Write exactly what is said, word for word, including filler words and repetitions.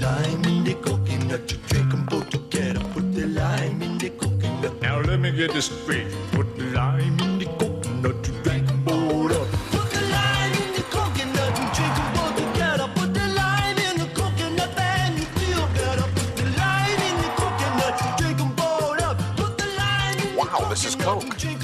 lime in the coconut. You drink them both together. Put the lime in the coconut. Now let me get this straight. Put the lime in the coconut. You drink them both up. Put the lime in the coconut and drink them both together. Put the lime in the coconut and you feel better. Put the lime in the coconut, drink them both up. Put the lime in the Wow, this is coconut Coke. and drink